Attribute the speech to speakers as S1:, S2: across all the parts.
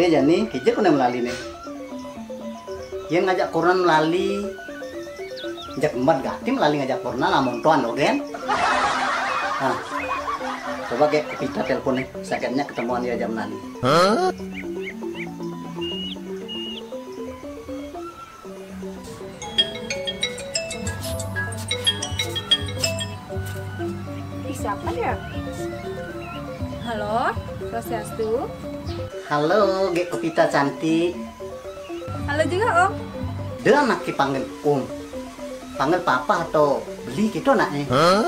S1: Ode jani hije kuna melali nih. Yang ngajak koran melali. Jak embat gati melali ngajak koran namun tuan ogen. Nah. Coba kayak kita telepon nih. Sakitnya ketemuan dia jam melali.
S2: Siapa ya? Halo, Swastiastu.
S1: Halo, Gek Kopita cantik.
S2: Halo juga Om.
S1: Dia anak dipanggil Om. Panggil papa atau beli gitu anaknya.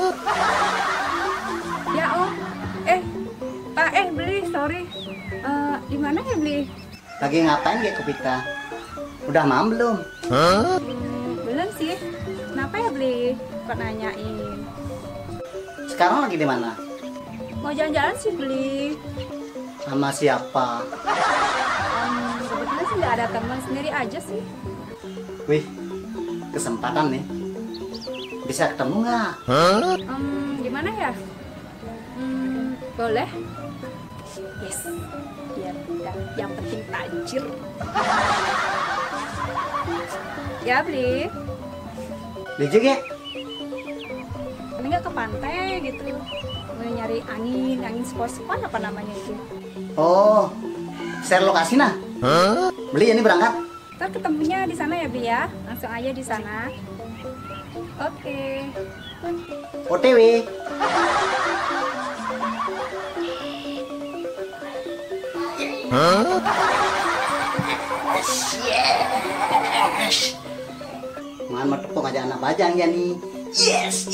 S2: Ya Om. Beli, sorry. Di mana ya beli?
S1: Lagi ngapain Gek Kopita? Udah malam belum?
S2: Belum sih. Kenapa ya beli? Kok nanyain?
S1: Sekarang lagi di mana?
S2: Mau jalan-jalan sih beli.
S1: Sama siapa?
S2: Kebetulan sih nggak ada teman, sendiri aja sih.
S1: Wih, kesempatan nih. Bisa ketemu nggak?
S2: Gimana ya? Boleh? Yes. Biar udah. Yang penting tajir. Ya beli.
S1: Beli juga.
S2: Nggak ke pantai gitu, mau nyari angin spot apa namanya itu.
S1: Oh, share lokasi nah. Beli ini berangkat.
S2: Ntar ketemunya di sana ya Bi ya, langsung aja di sana. Oke.
S1: OTW. Yes. Mana tepung aja anak bajang ya nih. Yes.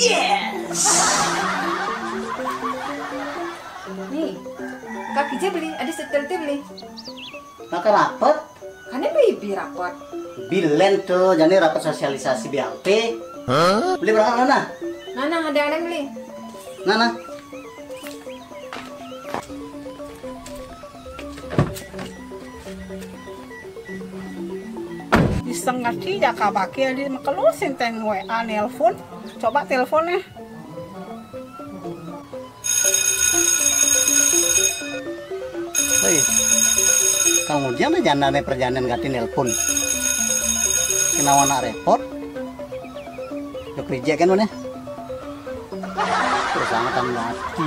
S3: Nih, Kak Kija beli, ada setel beli.
S1: Maka rapet.
S3: Kan baby rapot.
S1: Bilen tuh, jadi rapet sosialisasi BLT. Beli berangkat mana?
S3: Nana, ada yang beli.
S1: Nana.
S4: Iseng ngerti ya kabake di makelusin teng WA nelpon. Coba teleponnya.
S1: Hei, kamu dia mah jangan ada perjalanan gati nelpon. Kenapa nak repot? Yuk kerja kan mana? Terus sangat gati.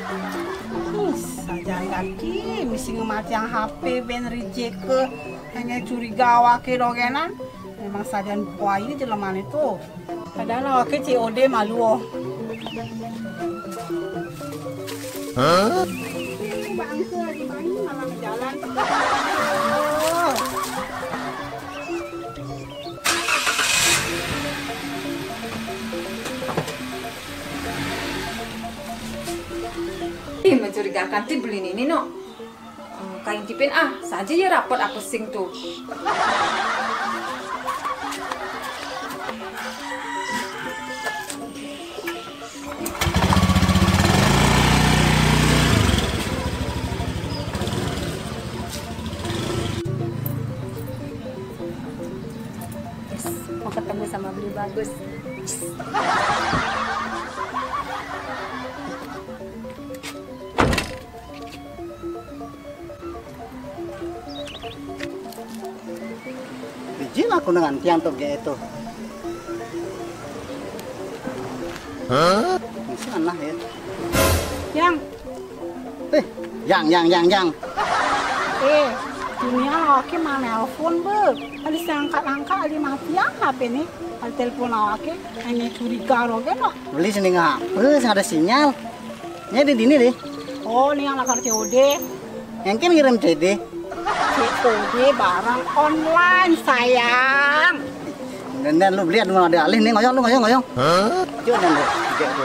S4: Saja ngerti, misi ngemati yang HP ben reject ke hanya curiga wake dogenan. Memang saja buaya di leman itu. Padahal wake COD malu. Bangsa lagi main malah jalan.
S3: Mencurigakan ti beli ini no. Kain tipin saja ya rapot aku sing tuh.
S2: Yes, mau ketemu sama beli bagus. Yes.
S1: Izin aku dengan tiang tuh gitu. Ini anah ya.
S4: Yang,
S1: Yang.
S4: dunia wake mah nelpon be. Ada angkat-angkat ada mati ya HP nih. Ada telepon wake hanya curiga rogen no.
S1: Beli sini ngapus ada sinyal. Nya di sini deh.
S4: Oh, ini yang lakar COD.
S1: Yang kan ngirim CD.
S4: COD barang online sayang.
S1: Dan lu beli ada alih nih ngoyong. Coba dan lu, Ge tuh.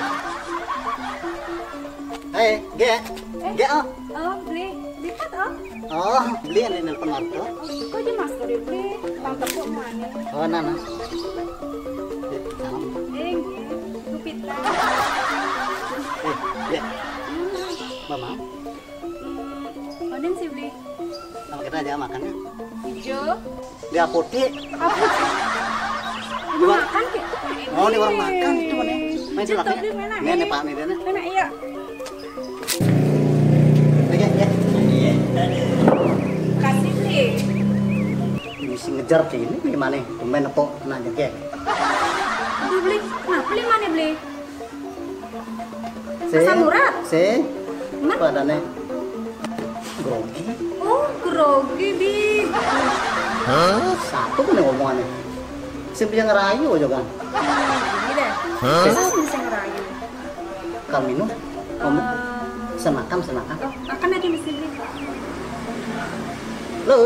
S1: Hei, Ge. Oh.
S2: Oh beli, lihat Om.
S1: Oh, beli yang di nelpon marto.
S2: Kok aja mas beli bang tepuk mana?
S1: Oh, Nana.
S2: Kupita.
S1: Ya. Mama,
S2: Odin sih beli.
S1: sama kita aja makannya.
S2: Hijau.
S1: Di apotek.
S2: Apa sih? Makan gitu.
S1: Oh, di warung makan itu mana? Main
S2: Hijau
S1: celaknya.
S2: tadi mana?
S1: Ini Pak, ini dia.
S2: Mana iya?
S1: Oke, ya.
S2: Kasih beli.
S1: ngejar ini gimana? Tumben nepok nanya kayak.
S2: Aduh beli, kenapa beli mana beli?
S1: Si,
S2: Asam urat?
S1: si,
S2: Mana?
S1: badannya grogi.
S2: Oh, grogi bi.
S1: Satu kan ngomongannya. Si bisa ngerayu aja kan.
S2: Gini deh. Masa sih bisa ngerayu?
S1: Kalau minum, ngomong senakam.
S2: Oh, akan ada mesti beli.
S1: Lo,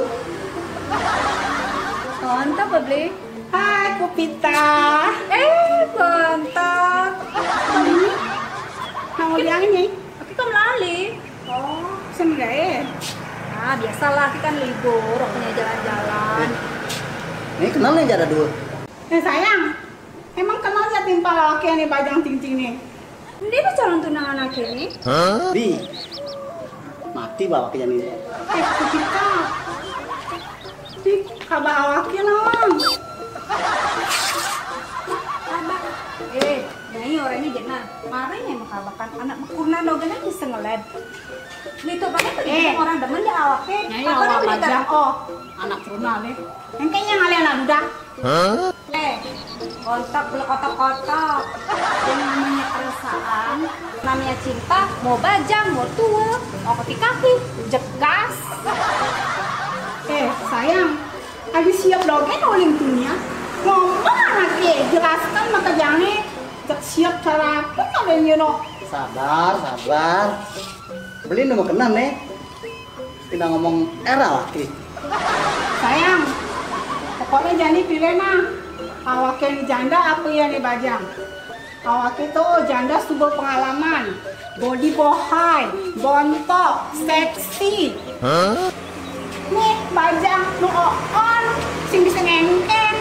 S2: Mantap beli.
S4: Hai Kupita.
S2: Mantap.
S4: Ini mau yang ini.
S2: Tapi kamu lali.
S4: Oh, sebenarnya.
S2: Nah, biasalah kita kan libur, punya jalan-jalan.
S1: ini kenal nih ada dua.
S4: Sayang, emang kenalnya timpal laki yang nih Bajang Ting-Ting nih?
S2: Ini ada calon tunangan akhir nih.
S1: Di mati bawa ke janin.
S4: Kupita. Di kabar awaki nong.
S2: Abang. Nyai orangnya jena. Marahnya emang kabakan anak makurna dogennya bisa ngeled. Gitu banget orang demen di awaknya.
S4: Nyai awak Bajang, oh anak Bruna deh. Yang kayaknya ngalian anak duda.
S2: Kontak belum kotak-kotak. Yang namanya perasaan, namanya cinta, mau bajang, mau tua, mau kaki-kaki, jegas.
S4: Sayang, lagi siap dogen uling dunia. Ngomong anaknya, jelaskan maka jangan siap cara apa kalian you know.
S1: Sabar. Beli nomor kenan nih. Tidak ngomong era lagi.
S4: Sayang, pokoknya jangan pilih nah. Awaknya ini janda apa ya nih Bajang? Awaknya itu janda subur pengalaman, body bohai, bontok, seksi. Nih Bajang, nu on, sing bisa ngengken.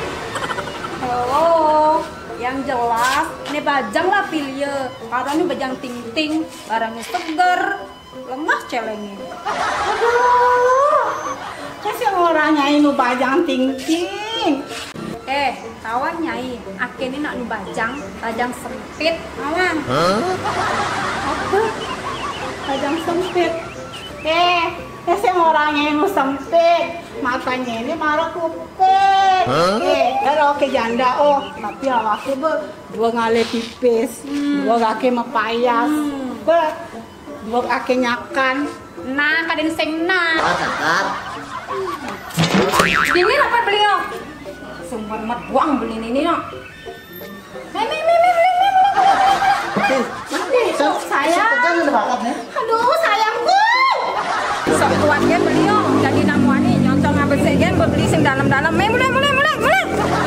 S2: Oh, yang jelas, ini bajang lah pilih ya. Karena ini bajang ting-ting, barangnya seger, lemah celengnya.
S4: Aduh, kasih orang nyai nu Bajang Ting-Ting.
S2: Kawan nyai, akhirnya ini nak nu bajang sempit, awan.
S4: Apa? Bajang sempit. Kasih orang nyai nu sempit. Matanya ini marah kupet. Kalau ke janda, oh, tapi awaknya dua ngale pipis, dua kaki mepayas, dua kaki nyakan.
S2: Nah, kadang seng nah.
S1: Kakar.
S2: Ini apa beli yo? Sumber mat buang beli ini no.
S4: Sayang.
S1: Jangan bakat nih.
S4: Aduh, sayangku.
S2: Sok tuannya beli yo, jadi namuani nyontong apa segen beli sing dalam-dalam. Mulai.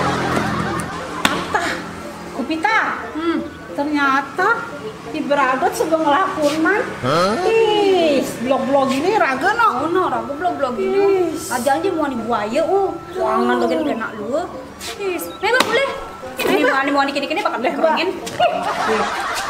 S4: Apa? Kupita. Ternyata di Bragot sebelum ngelakuin blog-blog ini raga no.
S2: Oh, ragu blog ini. Aja mau nih buaya, jangan lo kena lu. Memang boleh. Ini mau dikini-kini bakal berangin.